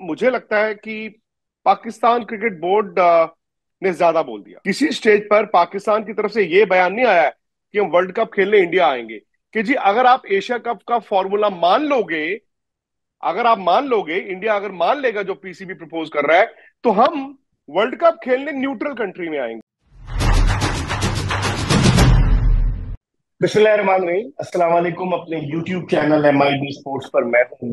मुझे लगता है कि पाकिस्तान क्रिकेट बोर्ड ने ज्यादा बोल दिया। किसी स्टेज पर पाकिस्तान की तरफ से यह बयान नहीं आया है कि हम वर्ल्ड कप खेलने इंडिया आएंगे। कि जी अगर आप एशिया कप का फॉर्मूला मान लोगे, अगर आप मान लोगे, इंडिया अगर मान लेगा जो पीसीबी प्रपोज कर रहा है, तो हम वर्ल्ड कप खेलने न्यूट्रल कंट्री में आएंगे। बिस्मिल्लाहिर्रहमानिर्रहीम। अस्सलाम वालेकुम। अपने YouTube चैनल MIB स्पोर्ट्स पर मैं हूं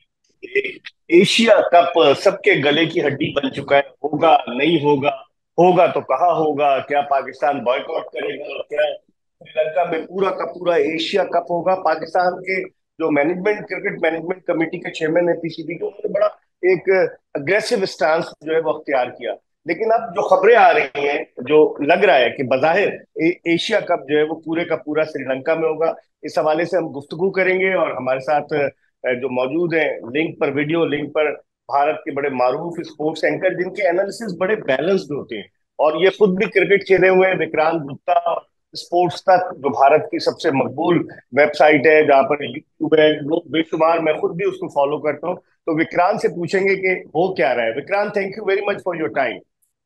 एशिया कप सबके गले की हड्डी बन चुका है। होगा नहीं होगा, होगा तो कहाँ होगा, क्या पाकिस्तान बॉयकॉट करेगा, क्या श्रीलंका में पूरा का पूरा एशिया कप होगा। पाकिस्तान के जो मैनेजमेंट, क्रिकेट मैनेजमेंट कमेटी के चेयरमैन है पीसीबी के, उन्होंने बड़ा एक अग्रेसिव स्टांस जो है वो अख्तियार किया। लेकिन अब जो खबरें आ रही हैं, जो लग रहा है कि बज़ाहिर एशिया कप जो है वो पूरे का पूरा श्रीलंका में होगा। इस हवाले से हम गुफ्तगू करेंगे और हमारे साथ जो मौजूद हैं लिंक पर, वीडियो लिंक पर, भारत के बड़े मारूफ स्पोर्ट्स एंकर जिनके एनालिसिस बड़े बैलेंस्ड होते हैं और ये खुद भी क्रिकेट खेले हुए हैं, विक्रांत गुप्ता। और स्पोर्ट्स तक जो भारत की सबसे मकबूल वेबसाइट है, जहाँ पर यूट्यूब है, लोग बेशुमार, मैं खुद भी उसको फॉलो करता हूँ। तो विक्रांत से पूछेंगे कि हो क्या रहा है। Vikrant, thank you very much for your time.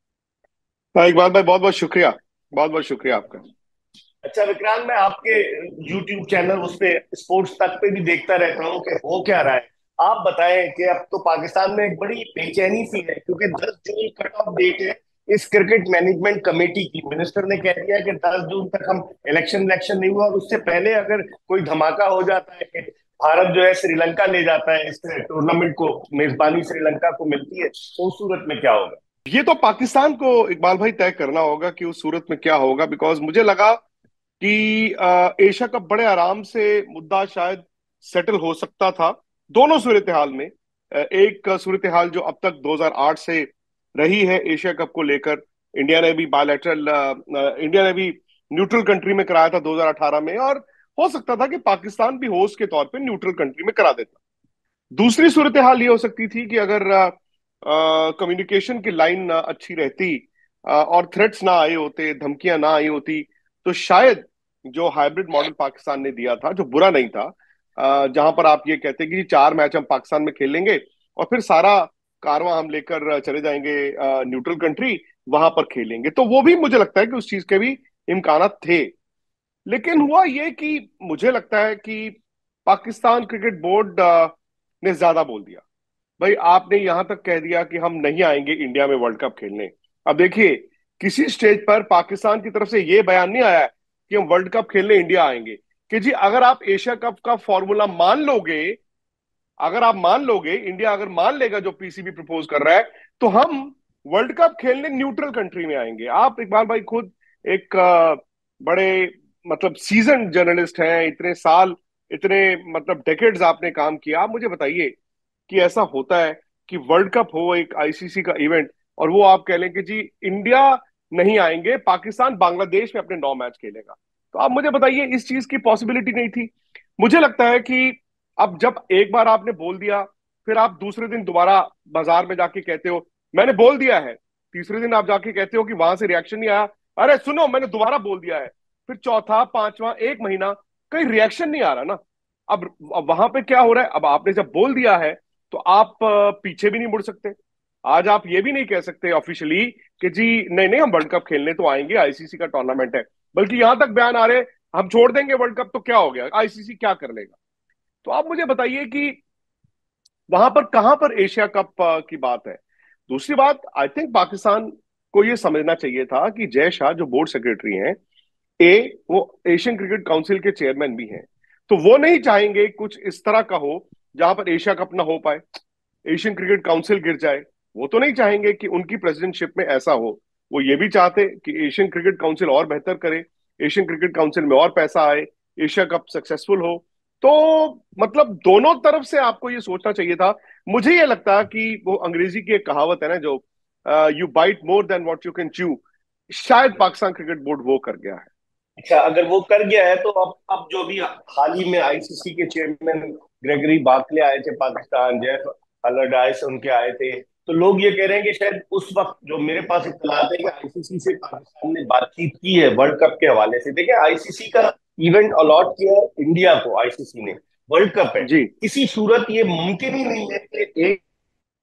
Iqbal भाई, बहुत बहुत शुक्रिया। बहुत बहुत शुक्रिया आपका। अच्छा विक्रांत, मैं आपके यूट्यूब चैनल उस पे स्पोर्ट्स तक पे भी देखता रहता हूँ कि हो क्या रहा है। आप बताएं कि अब तो पाकिस्तान में एक बड़ी बेचैनी सी है, क्योंकि 10 जून कट ऑफ डेट है इस क्रिकेट मैनेजमेंट कमेटी की। मिनिस्टर ने कह दिया कि 10 जून तक हम इलेक्शन नहीं हुआ, और उससे पहले अगर कोई धमाका हो जाता है कि भारत जो है श्रीलंका ले जाता है इस टूर्नामेंट को, मेजबानी श्रीलंका को मिलती है, तो उस सूरत में क्या होगा? ये तो पाकिस्तान को इकबाल भाई तय करना होगा कि उस सूरत में क्या होगा। बिकॉज मुझे लगा कि एशिया कप बड़े आराम से मुद्दा शायद सेटल हो सकता था दोनों सूरत हाल में। एक सूरत हाल जो अब तक 2008 से रही है एशिया कप को लेकर, इंडिया ने भी बायलैटरल, इंडिया ने भी न्यूट्रल कंट्री में कराया था 2018 में, और हो सकता था कि पाकिस्तान भी होस्ट के तौर पे न्यूट्रल कंट्री में करा देता। दूसरी सूरत हाल ये हो सकती थी कि अगर कम्युनिकेशन की लाइन अच्छी रहती, और थ्रेट्स ना आए होते, धमकियां ना आई होती, तो शायद जो हाइब्रिड मॉडल पाकिस्तान ने दिया था, जो बुरा नहीं था, जहां पर आप ये कहते कि जी 4 मैच हम पाकिस्तान में खेलेंगे और फिर सारा कारवां हम लेकर चले जाएंगे न्यूट्रल कंट्री, वहां पर खेलेंगे, तो वो भी मुझे लगता है कि उस चीज के भी इम्कान थे। लेकिन हुआ ये कि मुझे लगता है कि पाकिस्तान क्रिकेट बोर्ड ने ज्यादा बोल दिया। भाई आपने यहां तक कह दिया कि हम नहीं आएंगे इंडिया में वर्ल्ड कप खेलने। अब देखिए, किसी स्टेज पर पाकिस्तान की तरफ से यह बयान नहीं आया है कि हम वर्ल्ड कप खेलने इंडिया आएंगे। कि जी अगर आप एशिया कप का फॉर्मूला मान लोगे, अगर आप मान लोगे, इंडिया अगर मान लेगा जो पीसीबी प्रपोज कर रहा है, तो हम वर्ल्ड कप खेलने न्यूट्रल कंट्री में आएंगे। आप इकबाल भाई खुद एक बड़े मतलब सीजन जर्नलिस्ट हैं, इतने साल, इतने मतलब डेकेड्स आपने काम किया। आप मुझे बताइए कि ऐसा होता है कि वर्ल्ड कप हो, एक आईसीसी का इवेंट, और वो आप कह लें कि जी इंडिया नहीं आएंगे, पाकिस्तान बांग्लादेश में अपने 9 मैच खेलेगा। तो आप मुझे बताइए, इस चीज की पॉसिबिलिटी नहीं थी। मुझे लगता है कि अब जब एक बार आपने बोल दिया, फिर आप दूसरे दिन दोबारा बाजार में जाके कहते हो मैंने बोल दिया है, तीसरे दिन आप जाके कहते हो कि वहां से रिएक्शन नहीं आया, अरे सुनो मैंने दोबारा बोल दिया है, फिर चौथा, पांचवा, एक महीना कहीं रिएक्शन नहीं आ रहा ना। अब वहां पे क्या हो रहा है, अब आपने जब बोल दिया है तो आप पीछे भी नहीं मुड़ सकते। आज आप ये भी नहीं कह सकते ऑफिशियली कि जी नहीं नहीं हम वर्ल्ड कप खेलने तो आएंगे, आईसीसी का टूर्नामेंट है। बल्कि यहां तक बयान आ रहे, हम छोड़ देंगे वर्ल्ड कप तो क्या हो गया, आईसीसी क्या कर लेगा। तो आप मुझे बताइए कि वहां पर कहां पर एशिया कप की बात है। दूसरी बात, आई थिंक पाकिस्तान को यह समझना चाहिए था कि जय शाह जो बोर्ड सेक्रेटरी हैं, ए वो एशियन क्रिकेट काउंसिल के चेयरमैन भी हैं, तो वो नहीं चाहेंगे कुछ इस तरह का हो जहां पर एशिया कप ना हो पाए, एशियन क्रिकेट काउंसिल गिर जाए। वो तो नहीं चाहेंगे कि उनकी प्रेसिडेंटशिप में ऐसा हो। वो ये भी चाहते कि एशियन क्रिकेट काउंसिल और बेहतर करे, एशियन क्रिकेट काउंसिल में और पैसा आए, एशिया कप सक्सेसफुल हो। तो मतलब दोनों तरफ से आपको ये सोचना चाहिए था। मुझे ये लगता है कि वो अंग्रेजी की एक कहावत है ना, जो you bite more than what you can chew, शायद पाकिस्तान क्रिकेट बोर्ड वो कर गया है। अच्छा, अगर वो कर गया है तो अब जो भी हाल ही में आईसीसी के चेयरमैन ग्रेगरी बार्कले आए थे पाकिस्तान, जेफ अलारडाइस उनके आए थे, तो लोग ये कह रहे हैं कि शायद उस वक्त, जो मेरे पास इत्तलात है कि आईसीसी से पाकिस्तान ने बातचीत की है वर्ल्ड कप के हवाले से। देखिए, आईसीसी का इवेंट अलॉट किया है इंडिया को, आईसीसी ने, वर्ल्ड कप है। जी। किसी सूरत ये मुमकिन ही नहीं है कि एक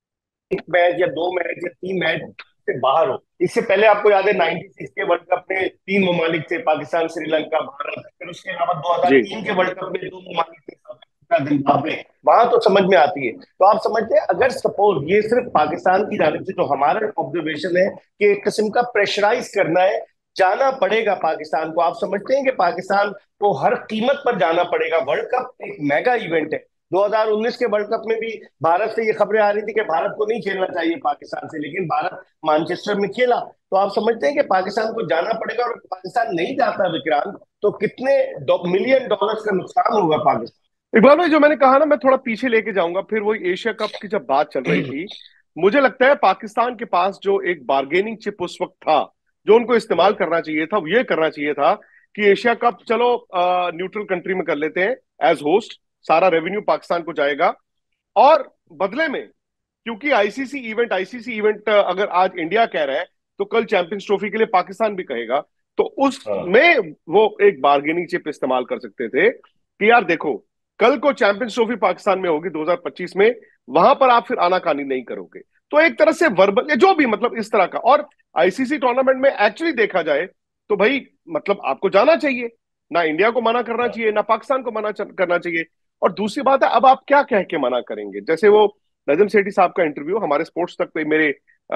एक मैच या दो मैच या तीन मैच से बाहर हो। इससे पहले आपको याद है 96 के वर्ल्ड कप में तीन ममालिक थे, पाकिस्तान, श्रीलंका, भारत। फिर उसके अलावा जी। 2003 के वर्ल्ड कप में दो ममालिक थे, साउथ अफ्रीका, जिम्बाब्वे। वहां तो समझ में आती है। तो आप समझते हैं, अगर सपोज ये सिर्फ पाकिस्तान की जानिब से जो हमारा ऑब्जर्वेशन है कि एक किस्म का प्रेशराइज करना है, जाना पड़ेगा पाकिस्तान को। आप समझते हैं कि पाकिस्तान को हर कीमत पर जाना पड़ेगा। वर्ल्ड कप एक मेगा इवेंट है। 2019 के वर्ल्ड कप में भी भारत से ये खबरें आ रही थी कि भारत को नहीं खेलना चाहिए पाकिस्तान से, लेकिन भारत मैनचेस्टर में खेला। तो आप समझते हैं कि पाकिस्तान को जाना पड़ेगा, और पाकिस्तान नहीं जाता विक्रांत, तो कितने मिलियन डॉलर्स का नुकसान होगा पाकिस्तान। इकबाल भाई, जो मैंने कहा ना, मैं थोड़ा पीछे लेके जाऊंगा। फिर वही एशिया कप की जब बात चल रही थी, मुझे लगता है पाकिस्तान के पास जो एक बार्गेनिंग चिप उस वक्त था, जो उनको इस्तेमाल करना चाहिए था, वो ये करना चाहिए था कि एशिया कप चलो न्यूट्रल कंट्री में कर लेते हैं एज होस्ट, सारा रेवेन्यू पाकिस्तान को जाएगा। और बदले में, क्योंकि आईसीसी इवेंट अगर आज इंडिया कह रहा है, तो कल चैंपियंस ट्रॉफी के लिए पाकिस्तान भी कहेगा। तो हाँ। उसमें वो एक बार्गेनिंग चिप इस्तेमाल कर सकते थे कि यार देखो, कल को चैंपियंस ट्रॉफी पाकिस्तान में होगी 2025 में, वहां पर आप फिर आनाकानी नहीं करोगे। तो एक तरह से वर्बल या जो भी, मतलब इस तरह का। और आईसीसी टूर्नामेंट में एक्चुअली देखा जाए तो भाई, मतलब आपको जाना चाहिए, ना इंडिया को मना करना चाहिए, ना पाकिस्तान को करना चाहिए। और दूसरी बात है, अब आप क्या कह के मना करेंगे? जैसे वो नजम सेठी साहब का इंटरव्यू हमारे स्पोर्ट्स तक पे मेरे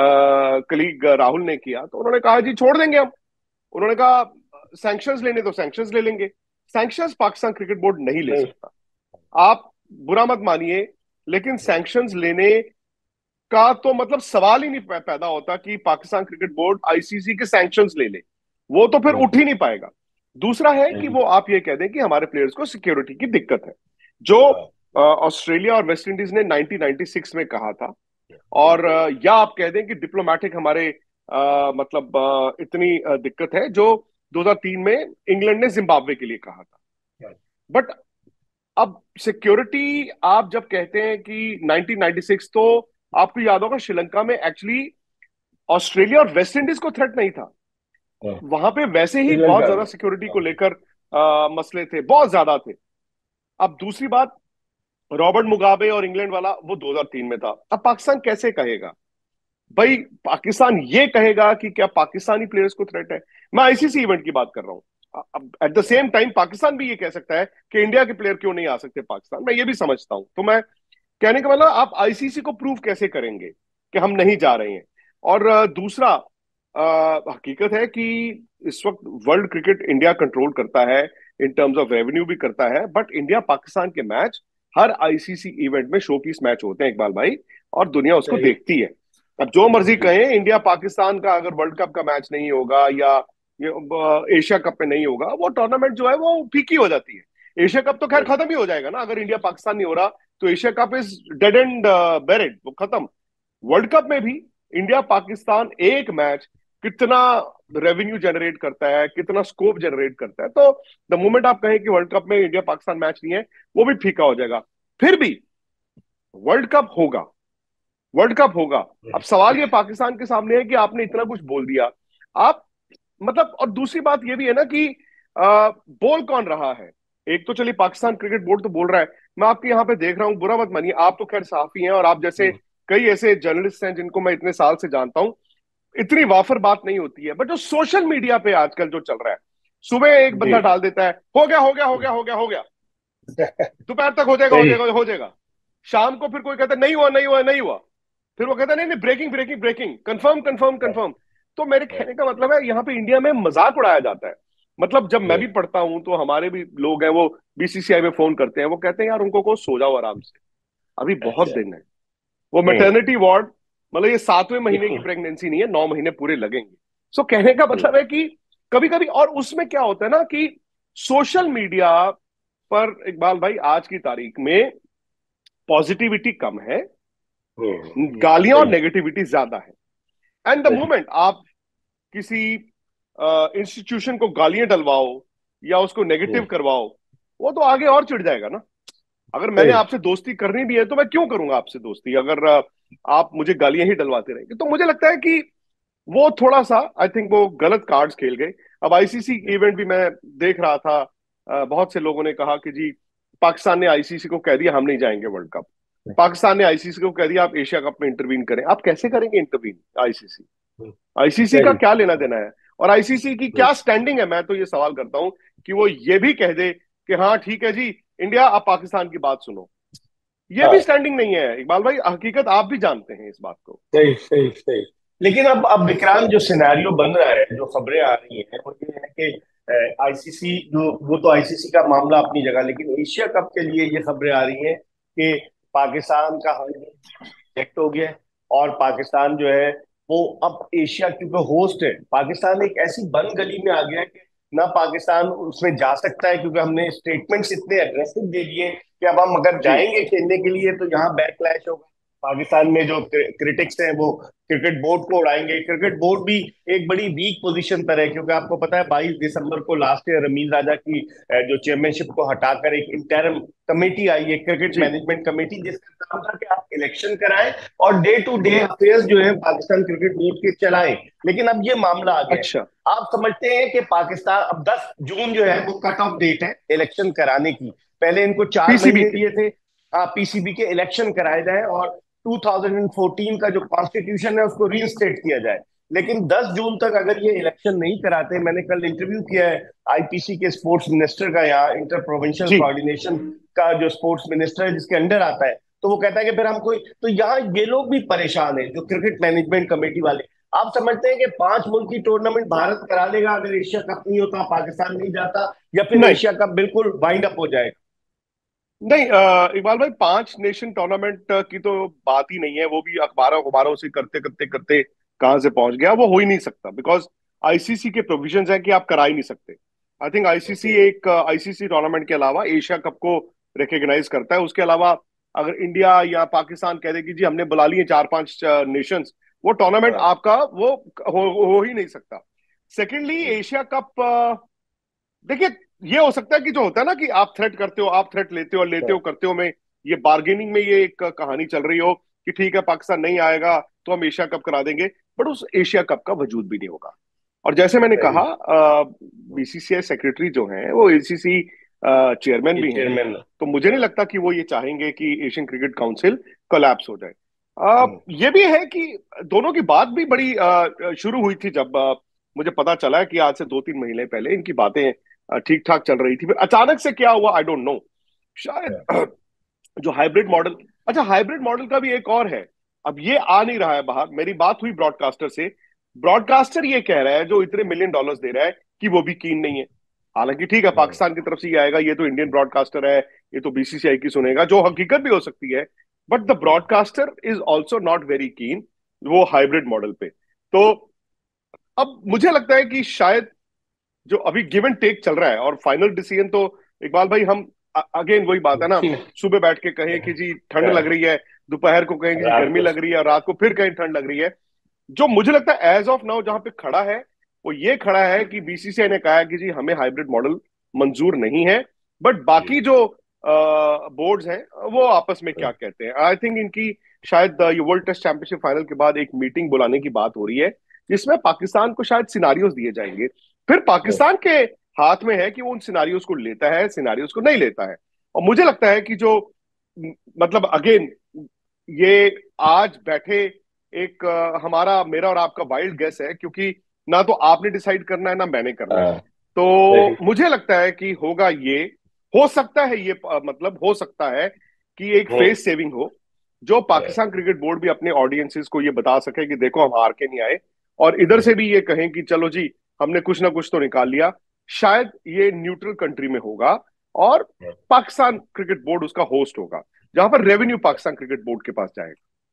कलीग राहुल ने किया, तो उन्होंने कहा जी छोड़ देंगे हम। उन्होंने कहा सैंक्शंस लेने तो सैंक्शंस ले लेंगे, सैंक्शंस पाकिस्तान क्रिकेट बोर्ड नहीं ले नहीं। सकता। आप बुरा मत मानिए, लेकिन सैंक्शंस लेने का तो मतलब सवाल ही नहीं पैदा होता कि पाकिस्तान क्रिकेट बोर्ड आईसीसी के सैंक्शंस ले ले। वो तो फिर उठ ही नहीं पाएगा। दूसरा है कि वो आप ये कह दें कि हमारे प्लेयर्स को सिक्योरिटी की दिक्कत है, जो ऑस्ट्रेलिया और वेस्ट इंडीज ने 1996 में कहा था। और या आप कह दें कि डिप्लोमेटिक हमारे मतलब इतनी दिक्कत है, जो 2003 में इंग्लैंड ने जिम्बाब्वे के लिए कहा था। बट अब सिक्योरिटी आप जब कहते हैं कि 1996, तो आपको याद होगा श्रीलंका में एक्चुअली ऑस्ट्रेलिया और वेस्ट इंडीज को थ्रेट नहीं था। वहां पे वैसे ही बहुत श्रीलंका ज्यादा में। सिक्योरिटी को लेकर मसले थे, बहुत ज्यादा थे। अब दूसरी बात, रॉबर्ट मुगाबे और इंग्लैंड वाला वो 2003 में था। अब पाकिस्तान कैसे कहेगा? भाई पाकिस्तान ये कहेगा कि क्या पाकिस्तानी प्लेयर्स को थ्रेट है? मैं आईसीसी इवेंट की बात कर रहा हूं। अब at the same time Pakistan भी ये कह सकता है कि इंडिया के प्लेयर क्यों नहीं आ सकते पाकिस्तान, मैं ये भी समझता हूं। तो मैं कहने का मतलब, आप आईसीसी को प्रूव कैसे करेंगे कि हम नहीं जा रहे हैं? और दूसरा, हकीकत है कि इस वक्त वर्ल्ड क्रिकेट इंडिया कंट्रोल करता है, इन टर्म्स ऑफ रेवेन्यू भी करता है। बट इंडिया पाकिस्तान के मैच हर आईसीसी इवेंट में शोपीस मैच होते हैं इकबाल भाई, और दुनिया उसको सही। देखती है। अब जो मर्जी कहें, इंडिया पाकिस्तान का अगर वर्ल्ड कप का मैच नहीं होगा, या एशिया कप में नहीं होगा, वो टूर्नामेंट जो है वो फीकी हो जाती है। एशिया कप तो खैर खत्म ही हो जाएगा ना, अगर इंडिया पाकिस्तान नहीं हो रहा, तो Asia cup is dead and buried, वो खत्म। वर्ल्ड कप में भी इंडिया पाकिस्तान एक मैच कितना रेवेन्यू जनरेट करता है, कितना स्कोप जनरेट करता है। तो द मोमेंट आप कहें कि वर्ल्ड कप में इंडिया पाकिस्तान मैच नहीं है, वो भी फीका हो जाएगा। फिर भी वर्ल्ड कप होगा, वर्ल्ड कप होगा। अब सवाल ये पाकिस्तान के सामने है कि आपने इतना कुछ बोल दिया, आप मतलब। और दूसरी बात ये भी है ना कि बोल कौन रहा है? एक तो चलिए पाकिस्तान क्रिकेट बोर्ड तो बोल रहा है। मैं आपके यहाँ पे देख रहा हूँ, बुरा मत मानिए, आप तो खैर सहाफी हैं, और आप जैसे कई ऐसे जर्नलिस्ट हैं जिनको मैं इतने साल से जानता हूं, इतनी वाफर बात नहीं होती है। बट जो सोशल मीडिया पे आजकल जो चल रहा है, सुबह एक जी। बंदा डाल देता है, हो गया हो गया हो गया हो गया हो गया, दोपहर तक हो जाएगा हो सही। जाएगा हो जाएगा। शाम को फिर कोई कहता है नहीं हुआ नहीं हुआ नहीं हुआ, फिर वो कहता है नहीं नहीं, breaking breaking breaking, confirm confirm confirm. तो मेरे कहने का मतलब है, यहाँ पे इंडिया में मजाक उड़ाया जाता है। मतलब जब मैं भी पढ़ता हूं, तो हमारे भी लोग हैं, वो बीसीसीआई में फोन करते हैं, वो कहते हैं यार उनको को सो जाओ आराम से, अभी बहुत अच्छा। दिन है। वो मैटरनिटी वार्ड, मतलब ये 7वें महीने की प्रेगनेंसी नहीं है, 9 महीने पूरे लगेंगे। सो कहने का मतलब है कि कभी कभी, और उसमें क्या होता है ना कि सोशल मीडिया पर इकबाल भाई आज की तारीख में पॉजिटिविटी कम है, गालियां और सही। नेगेटिविटी ज्यादा है। एंड द सही। मोमेंट आप किसी इंस्टीट्यूशन को गालियां डलवाओ या उसको नेगेटिव करवाओ, वो तो आगे और चिढ़ जाएगा ना। अगर मैंने सही। आपसे दोस्ती करनी भी है, तो मैं क्यों करूंगा आपसे दोस्ती, अगर आप मुझे गालियां ही डलवाते रहेंगे? तो मुझे लगता है कि वो थोड़ा सा, आई थिंक वो गलत कार्ड्स खेल गए। अब आईसीसी इवेंट भी मैं देख रहा था, बहुत से लोगों ने कहा कि जी पाकिस्तान ने आईसीसी को कह दिया हम नहीं जाएंगे वर्ल्ड कप। पाकिस्तान ने आईसीसी को कह दिया आप एशिया कप में इंटरवीन करें। आप कैसे करेंगे इंटरवीन आईसीसी? आईसीसी का सही। क्या लेना देना है? और आईसीसी की क्या स्टैंडिंग है? मैं तो ये सवाल करता हूं कि वो ये भी कह दे कि हाँ ठीक है जी इंडिया, आप पाकिस्तान की बात सुनो। ये भी हाँ, स्टैंडिंग नहीं है इकबाल भाई, हकीकत आप भी जानते हैं इस बात को। सही सही सही। लेकिन अब विक्रांत, जो सिनेरियो बन रहा है, जो खबरें आ रही हैं, वो ये है कि आईसीसी, जो वो तो आईसीसी का मामला अपनी जगह, लेकिन एशिया कप के लिए ये खबरें आ रही हैं कि पाकिस्तान का हाल रिजेक्ट हो गया है। और पाकिस्तान जो है वो अब एशिया, क्योंकि होस्ट है, पाकिस्तान एक ऐसी बंद गली में आ गया है कि ना पाकिस्तान उसमें जा सकता है, क्योंकि हमने स्टेटमेंट्स इतने अग्रेसिव दे दिए कि अब हम अगर जी जाएंगे खेलने के लिए तो यहाँ बैकलैश होगा। पाकिस्तान में जो क्रिटिक्स हैं वो क्रिकेट बोर्ड को उड़ाएंगे। क्रिकेट बोर्ड भी एक बड़ी वीक पोजीशन पर है, क्योंकि आपको पता है 22 दिसंबर को लास्ट ईयर रमीज राजा की जो चेयरमैनशिप को हटाकर एक इंटरम कमेटी आई है, क्रिकेट जी। मैनेजमेंट कमेटी, जिसका काम था कि आप इलेक्शन कराएं और डे टू डे अफेयर्स जो है पाकिस्तान क्रिकेट बोर्ड के चलाएं। लेकिन अब ये मामला आ गया है। अच्छा। आप समझते हैं कि पाकिस्तान अब 10 जून जो है वो कट ऑफ डेट है इलेक्शन कराने की। पहले इनको 4 महीने पीसीबी। दिए थे, हाँ, पीसीबी के इलेक्शन कराए जाए और 2014 का जो कॉन्स्टिट्यूशन है उसको रीइंस्टेट किया जाए। लेकिन 10 जून तक अगर ये इलेक्शन नहीं कराते, मैंने कल इंटरव्यू किया है आईपीसी के स्पोर्ट्स मिनिस्टर का, यहाँ इंटर प्रोविंशियल जी। कोऑर्डिनेशन का जो स्पोर्ट्स मिनिस्टर है जिसके अंडर आता है, तो वो कहता है कि फिर हम कोई, तो यहाँ ये लोग भी परेशान है जो क्रिकेट मैनेजमेंट कमेटी वाले। आप समझते हैं कि 5 मुल्क की टूर्नामेंट भारत करा लेगा अगर एशिया कप नहीं होता, पाकिस्तान नहीं जाता, या फिर नहीं एशिया कप बिल्कुल वाइंड अप हो जाएगा? नहीं इकबाल भाई, 5 नेशन टूर्नामेंट की तो बात ही नहीं है। वो भी अखबारों अखबारों से करते करते करते कहाँ से पहुंच गया, वो हो ही नहीं सकता। बिकॉज आईसीसी के प्रोविजंस हैं कि आप करा ही नहीं सकते। I think ICC okay. एक आईसीसी टूर्नामेंट के अलावा एशिया कप को रिकॉग्नाइज करता है। उसके अलावा अगर इंडिया या पाकिस्तान कह दे कि जी हमने बुला लिए 4-5 नेशंस, वो टूर्नामेंट हाँ। आपका वो हो ही नहीं सकता। सेकेंडली एशिया कप, देखिए ये हो सकता है कि जो होता है ना कि आप थ्रेट करते हो, आप थ्रेट लेते हो और लेते हो करते हो में ये बार्गेनिंग में ये एक कहानी चल रही हो कि ठीक है पाकिस्तान नहीं आएगा तो हम एशिया कप करा देंगे, बट उस एशिया कप का वजूद भी नहीं होगा। और जैसे मैंने कहा, सही। बीसीसीआई सेक्रेटरी जो हैं वो एसीसी चेयरमैन ये भी हैं। चेयरमैन। तो मुझे नहीं लगता कि वो ये चाहेंगे कि एशियन क्रिकेट काउंसिल कोलैप्स हो जाए। हम्म। ये भी है कि दोनों की बात भी बड़ी शुरू हुई थी जब मुझे पता चला कि आज से 2-3 महीने पहले इनकी बातें ठीक ठाक चल रही थी, फिर अचानक से क्या हुआ आई डोंट नो। शायद जो हाइब्रिड मॉडल, अच्छा हाइब्रिड मॉडल का भी एक और है। अब ये आ नहीं रहा है बाहर, मेरी बात हुई ब्रॉडकास्टर से, ब्रॉडकास्टर ये कह रहा है जो इतने मिलियन डॉलर्स दे रहा है कि वो भी कीन नहीं है। हालांकि ठीक है पाकिस्तान की तरफ से ये आएगा, ये तो इंडियन ब्रॉडकास्टर है, ये तो बीसीसीआई की सुनेगा, जो हकीकत भी हो सकती है। But the broadcaster is also not very keen वो हाइब्रिड मॉडल पे। तो अब मुझे लगता है कि शायद जो अभी गिव एंड टेक चल रहा है, और फाइनल डिसीजन तो इकबाल भाई हम अगेन वही बात है ना, सुबह बैठ के कहें कि जी ठंड लग रही है, दोपहर को कहें कि जी रात गर्मी को। लग रही है, और रात को फिर कहें ठंड लग रही है। जो मुझे लगता है एज ऑफ नाउ जहां पे खड़ा है वो ये खड़ा है कि बीसीसीआई ने कहा है कि जी हमें हाइब्रिड मॉडल मंजूर नहीं है। बट बाकी जो बोर्ड्स हैं वो आपस में क्या कहते हैं, आई थिंक इनकी शायद ये वर्ल्ड टेस्ट चैंपियनशिप फाइनल के बाद एक मीटिंग बुलाने की बात हो रही है, जिसमें पाकिस्तान को शायद सिनारियोज दिए जाएंगे। फिर पाकिस्तान के हाथ में है कि वो उन सिनारियोज को लेता है, सिनारियोज को नहीं लेता है। और मुझे लगता है कि जो मतलब अगेन ये आज बैठे एक मेरा और आपका वाइल्ड गेस है, क्योंकि ना तो आपने डिसाइड करना है ना मैंने करना है। हाँ, सही। तो मुझे लगता है कि होगा ये, हो सकता है ये मतलब हो सकता है कि एक हम्म। फेस सेविंग हो, जो पाकिस्तान क्रिकेट बोर्ड भी अपने ऑडियंसेस को ये बता सके कि देखो हम हार के नहीं आए, और इधर से भी ये कहें कि चलो जी हमने कुछ ना कुछ तो निकाल लिया। शायद ये न्यूट्रल कंट्री में होगा और पाकिस्तान क्रिकेट बोर्ड उसका होस्ट होगा, जहां पर रेवेन्यू पाकिस्तान क्रिकेट बोर्ड के पास जाएगा।